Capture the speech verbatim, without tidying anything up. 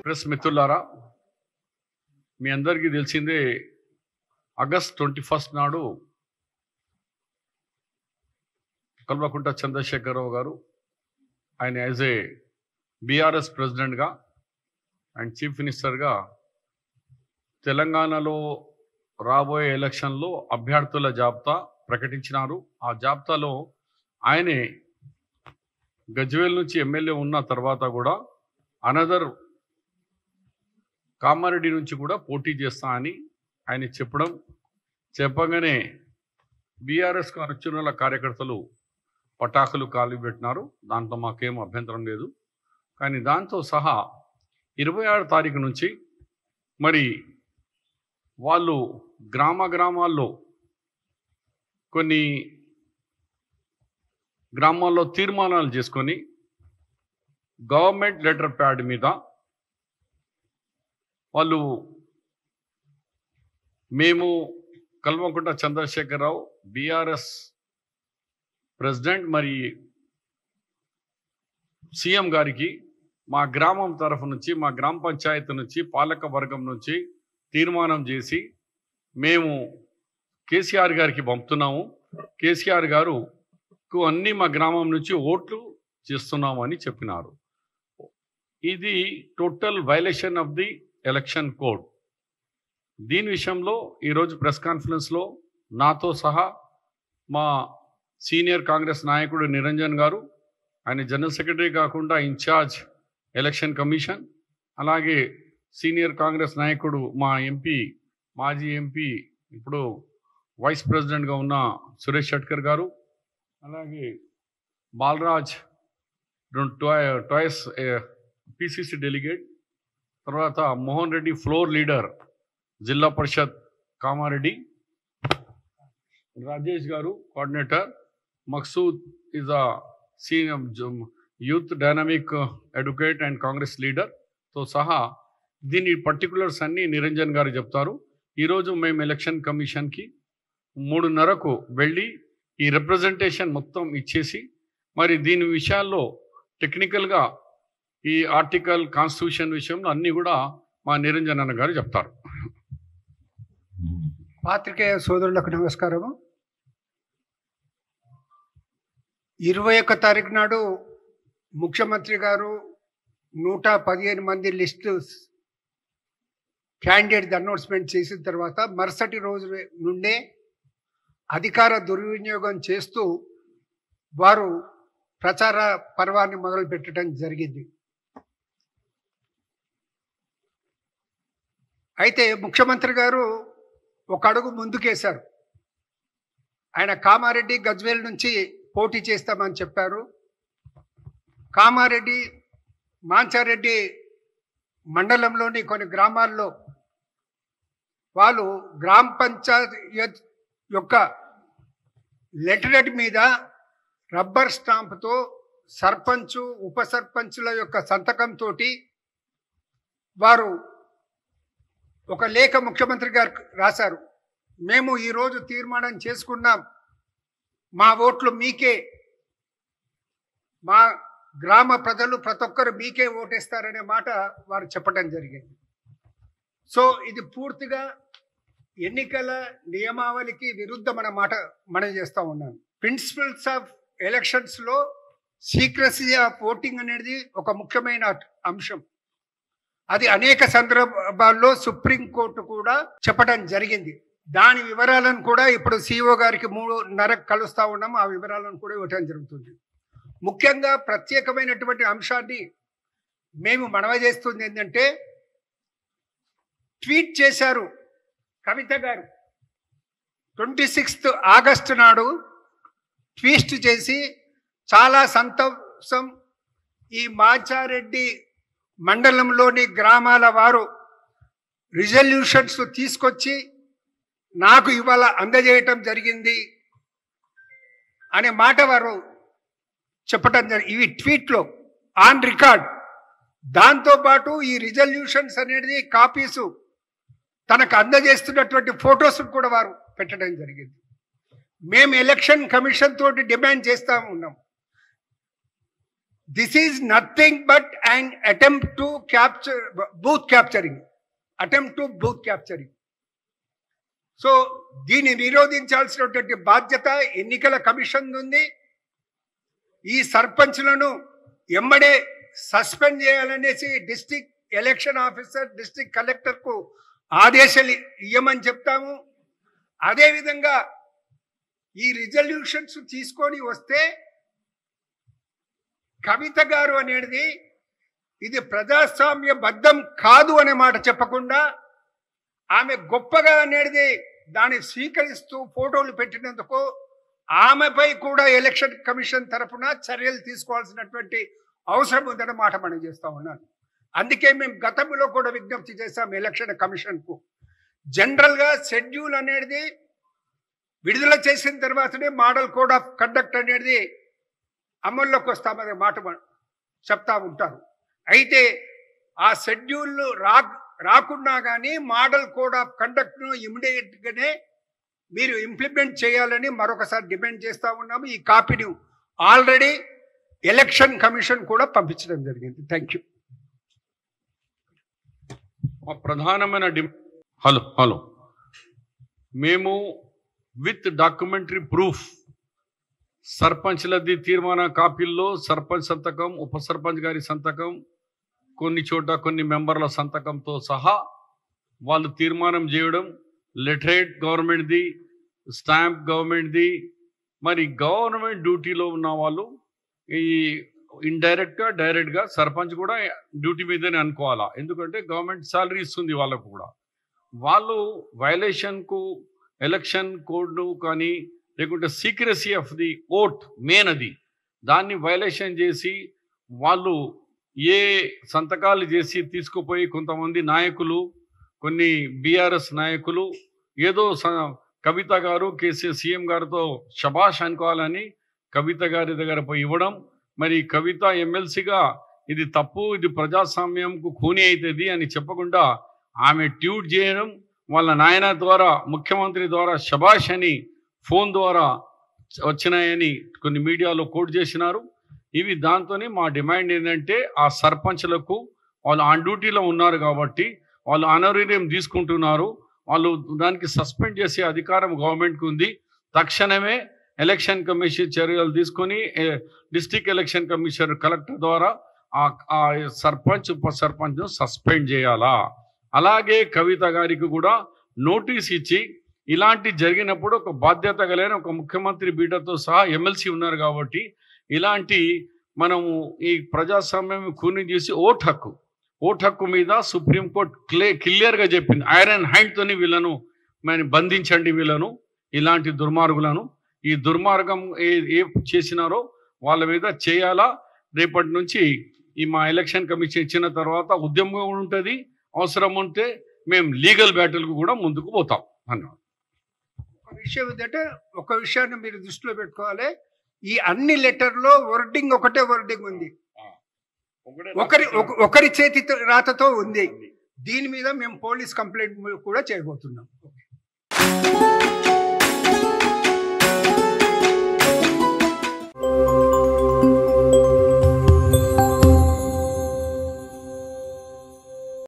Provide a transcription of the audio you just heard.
Press మిత్రులారా, మీ అందరికీ తెలిసిందే ఆగస్ట్ ట్వంటీ ఫస్ట్ నాడు కల్వకుంట్ల చంద్రశేఖరరావు గారు ఆయన యాజ్ ఏ బీఆర్ఎస్ ప్రెసిడెంట్గా అండ్ చీఫ్ మినిస్టర్గా తెలంగాణలో రాబోయే ఎలక్షన్లో అభ్యర్థుల జాబితా ప్రకటించినారు. ఆ జాబితాలో ఆయనే గజ్వేల్ నుంచి ఎమ్మెల్యే ఉన్న తర్వాత కూడా అనదర్ కామారెడ్డి నుంచి కూడా పోటీ చేస్తా అని ఆయన చెప్పడం చెప్పగానే బీఆర్ఎస్కు అనుచరుల కార్యకర్తలు పటాకులు కాలిపెట్టినారు. దాంట్లో మాకేం అభ్యంతరం లేదు. కానీ దాంతో సహా ఇరవై ఆరు తారీఖు నుంచి మరి వాళ్ళు గ్రామ గ్రామాల్లో కొన్ని గ్రామాల్లో తీర్మానాలు చేసుకొని గవర్నమెంట్ లెటర్ ప్యాడ్ మీద వాళ్ళు మేము కల్వకుంట్ల చంద్రశేఖరరావు బీఆర్ఎస్ ప్రెసిడెంట్ మరి సీఎం గారికి మా గ్రామం తరఫు నుంచి మా గ్రామ పంచాయతీ నుంచి పాలక వర్గం నుంచి తీర్మానం చేసి మేము కేసీఆర్ గారికి పంపుతున్నాము, కేసీఆర్ గారుకు అన్ని మా గ్రామం నుంచి ఓట్లు చేస్తున్నాము అని చెప్పినారు. ఇది total violation of the election code. దీని విషయంలో ఈరోజు ప్రెస్ కాన్ఫరెన్స్లో నాతో సహా మా సీనియర్ కాంగ్రెస్ నాయకుడు నిరంజన్ గారు, ఆయన జనరల్ సెక్రటరీ కాకుండా ఇన్ఛార్జ్ ఎలక్షన్ కమిషన్, అలాగే సీనియర్ కాంగ్రెస్ నాయకుడు మా ఎంపీ మాజీ ఎంపీ ఇప్పుడు వైస్ ప్రెసిడెంట్గా ఉన్న సురేష్ షట్కర్ గారు, అలాగే బాలరాజ్ ట్వాయిస్ పిసిసి డెలిగేట్, తర్వాత మోహన్ రెడ్డి ఫ్లోర్ లీడర్ జిల్లా పరిషత్ కామారెడ్డి, రాజేష్ గారు coordinator, Maqsood is a senior youth dynamic advocate and Congress లీడర్తో సహా దీని పర్టికులర్స్ అన్నీ నిరంజన్ గారు చెప్తారు. ఈరోజు మేము ఎలక్షన్ కమిషన్కి మూడున్నరకు వెళ్ళి ఈ రిప్రజెంటేషన్ మొత్తం ఇచ్చేసి మరి దీని విషయాల్లో టెక్నికల్గా ఈ ఆర్టికల్ కాన్స్టిట్యూషన్ విషయంలో అన్నీ కూడా మా నిరంజన్ అన్న గారు చెప్తారు. పాత్రికేయ సోదరులకు నమస్కారము. ఇరవై ఒక్క తారీఖు నాడు ముఖ్యమంత్రి గారు నూట పదిహేను మంది లిస్టు క్యాండిడేట్ అనౌన్స్మెంట్ చేసిన తర్వాత మరుసటి రోజు నుండే అధికార దుర్వినియోగం చేస్తూ వారు ప్రచార పర్వాన్ని మొదలుపెట్టడం జరిగింది. అయితే ముఖ్యమంత్రి గారు ఒక అడుగు ముందుకేశారు. ఆయన కామారెడ్డి గజ్వేల్ నుంచి పోటీ చేస్తామని చెప్పారు. కామారెడ్డి మాంచారెడ్డి మండలంలోని కొన్ని గ్రామాల్లో వాళ్ళు గ్రామ పంచాయత్ యొక్క లెటరెట్ మీద రబ్బర్ స్టాంపుతో సర్పంచు ఉప సర్పంచుల యొక్క సంతకంతో వారు ఒక లేఖ ముఖ్యమంత్రి గారు రాశారు. మేము ఈరోజు తీర్మానం చేసుకున్నాం, మా ఓట్లు మీకే, మా గ్రామ ప్రజలు ప్రతి ఒక్కరు మీకే ఓటేస్తారనే మాట వారు చెప్పడం జరిగింది. సో ఇది పూర్తిగా ఎన్నికల నియమావళికి విరుద్ధమైన మాట మనం చేస్తూ ఉన్నాను. ప్రిన్సిపల్స్ ఆఫ్ ఎలక్షన్స్లో సీక్రసీ ఆఫ్ ఓటింగ్ అనేది ఒక ముఖ్యమైన అంశం. అది అనేక సందర్భాల్లో సుప్రీంకోర్టు కూడా చెప్పడం జరిగింది. దాని వివరాలను కూడా ఇప్పుడు సిఇఓ గారికి మూడున్నర కలుస్తూ ఉన్నాము. ఆ వివరాలను కూడా ఇవ్వటం జరుగుతుంది. ముఖ్యంగా ప్రత్యేకమైనటువంటి అంశాన్ని మేము మనవి చేస్తుంది ఏంటంటే, ట్వీట్ చేశారు కవిత గారు ట్వంటీ సిక్స్త్ ఆగస్టు నాడు ట్వీట్ చేసి, చాలా సంతోషం, ఈ మాచారెడ్డి మండలంలోని గ్రామాల వారు రిజల్యూషన్స్ తీసుకొచ్చి నాకు ఇవాళ అందజేయటం జరిగింది అనే మాట వారు చెప్పటం జరిగింది. ఇవి ట్వీట్లో ఆన్ రికార్డ్. దాంతోపాటు ఈ రిజల్యూషన్స్ అనేది కాపీసు తనకు అందజేస్తున్నటువంటి ఫొటోస్ కూడా వారు పెట్టడం జరిగింది. మేము ఎలక్షన్ కమిషన్ తోటి డిమాండ్ చేస్తూ ఉన్నాం, this is nothing but and attempt to capture booth capturing attempt to booth capturing. So దీన్ని నిరోధించాల్సినటువంటి బాధ్యత ఎన్నికల కమిషన్ ఉంది. ఈ సర్పంచ్లను ఎమ్మడే సస్పెండ్ చేయాలనేసి డిస్ట్రిక్ట్ ఎలక్షన్ ఆఫీసర్ డిస్ట్రిక్ట్ కలెక్టర్కు ఆదేశాలు ఇవ్వమని చెప్తాము. అదేవిధంగా ఈ రిజల్యూషన్స్ తీసుకొని వస్తే కవిత గారు అనేది ఇది ప్రజాస్వామ్య బద్ధం కాదు అనే మాట చెప్పకుండా ఆమె గొప్పగా అనేది దాన్ని స్వీకరిస్తూ ఫోటోలు పెట్టినందుకు ఆమెపై కూడా ఎలక్షన్ కమిషన్ తరఫున చర్యలు తీసుకోవాల్సినటువంటి అవసరం ఉందన్న మాట మనం చేస్తూ ఉన్నాను. అందుకే మేము గతంలో కూడా విజ్ఞప్తి చేశాం ఎలక్షన్ కమిషన్కు. జనరల్గా షెడ్యూల్ అనేది విడుదల చేసిన తర్వాతనే మోడల్ కోడ్ ఆఫ్ కండక్ట్ అనేది అమల్లోకి వస్తామనే మాట చెప్తా ఉంటారు. అయితే ఆ షెడ్యూల్ రా రాకున్నా కానీ మోడల్ కోడ్ ఆఫ్ కండక్ట్ను ఇమీడియట్గానే మీరు ఇంప్లిమెంట్ చేయాలని మరొకసారి డిమాండ్ చేస్తూ ఉన్నాము. ఈ కాపీని ఆల్రెడీ ఎలక్షన్ కమిషన్ కూడా పంపించడం జరిగింది. Thank you. ప్రధానమైన డిమాండ్ హలో హలో మేము విత్ డాక్యుమెంటరీ ప్రూఫ్ సర్పంచ్లది తీర్మాన కాపీల్లో సర్పంచ్ సంతకం, ఉప సర్పంచ్ గారి సంతకం, కొన్ని చోట కొన్ని మెంబర్ల సంతకంతో సహా వాళ్ళు తీర్మానం చేయడం, లెటరేట్ గవర్నమెంట్ది, స్టాంప్ గవర్నమెంట్ది. మరి గవర్నమెంట్ డ్యూటీలో ఉన్న వాళ్ళు ఈ ఇండైరెక్ట్గా డైరెక్ట్గా సర్పంచ్ కూడా డ్యూటీ మీదనే అనుకోవాలా, ఎందుకంటే గవర్నమెంట్ శాలరీ ఇస్తుంది వాళ్ళకు కూడా. వాళ్ళు వైలేషన్కు ఎలక్షన్ కోడ్ను కానీ లేకుంటే secrecy of the vote main అది దాన్ని వైలేషన్ చేసి వాళ్ళు ఏ సంతకాలు చేసి తీసుకుపోయి కొంతమంది నాయకులు, కొన్ని బీఆర్ఎస్ నాయకులు ఏదో కవిత గారు కేసీఆర్ సీఎం గారితో శబాష్ అనుకోవాలని కవిత గారి దగ్గర పోయి ఇవ్వడం, మరి కవిత ఎమ్మెల్సీగా ఇది తప్పు, ఇది ప్రజాస్వామ్యంకు ఖూనీ అవుతుంది అని చెప్పకుండా ఆమె ట్వీట్ చేయడం, వాళ్ళ నాయన ద్వారా ముఖ్యమంత్రి ద్వారా శబాష్ అని ఫోన్ ద్వారా వచ్చినాయని కొన్ని మీడియాలో కోట్ చేసినారు. ఇవి దాంతోనే మా డిమాండ్ ఏంటంటే ఆ సర్పంచ్లకు వాళ్ళు ఆన్ డ్యూటీలో ఉన్నారు కాబట్టి వాళ్ళు ఆనరేరియం తీసుకుంటున్నారు, వాళ్ళు దానికి సస్పెండ్ చేసే అధికారం గవర్నమెంట్కి ఉంది. తక్షణమే ఎలక్షన్ కమిషన్ చర్యలు తీసుకొని డిస్ట్రిక్ట్ ఎలక్షన్ కమిషనర్ కలెక్టర్ ద్వారా ఆ సర్పంచ్ ఉప సర్పంచ్ను సస్పెండ్ చేయాలా. అలాగే కవిత గారికి కూడా నోటీస్ ఇచ్చి ఇలాంటి జరిగినప్పుడు ఒక బాధ్యత కలిగిన ఒక ముఖ్యమంత్రి బీటతో సహా ఎమ్మెల్సీ ఉన్నారు కాబట్టి ఇలాంటి మనము ఈ ప్రజాస్వామ్యం కూని చేసి ఓట్ హక్కు ఓట్ హక్కు మీద సుప్రీంకోర్టు క్లే క్లియర్గా చెప్పింది, ఐరన్ హ్యాండ్తోని వీళ్ళను మనం బంధించండి, వీళ్ళను ఇలాంటి దుర్మార్గులను. ఈ దుర్మార్గం ఏ ఏ చేసినారో వాళ్ళ మీద చేయాలా. రేపటి నుంచి ఈ మా ఎలక్షన్ కమిషన్ ఇచ్చిన తర్వాత ఉద్యమం ఉంటుంది, అవసరం ఉంటే మేము లీగల్ బ్యాటిల్కు కూడా ముందుకు పోతాం అన్నాడు. ఒక విషయం ఏంటంటే ఒక విషయాన్ని మీరు దృష్టిలో పెట్టుకోవాలి, ఈ అన్ని లెటర్లో వర్డింగ్ ఒకటే వర్డింగ్ ఉంది, ఒకరి ఒకరి చేతి రాతతో ఉంది. దీని మీద మేము పోలీస్ కంప్లైంట్ కూడా చేయబోతున్నాం.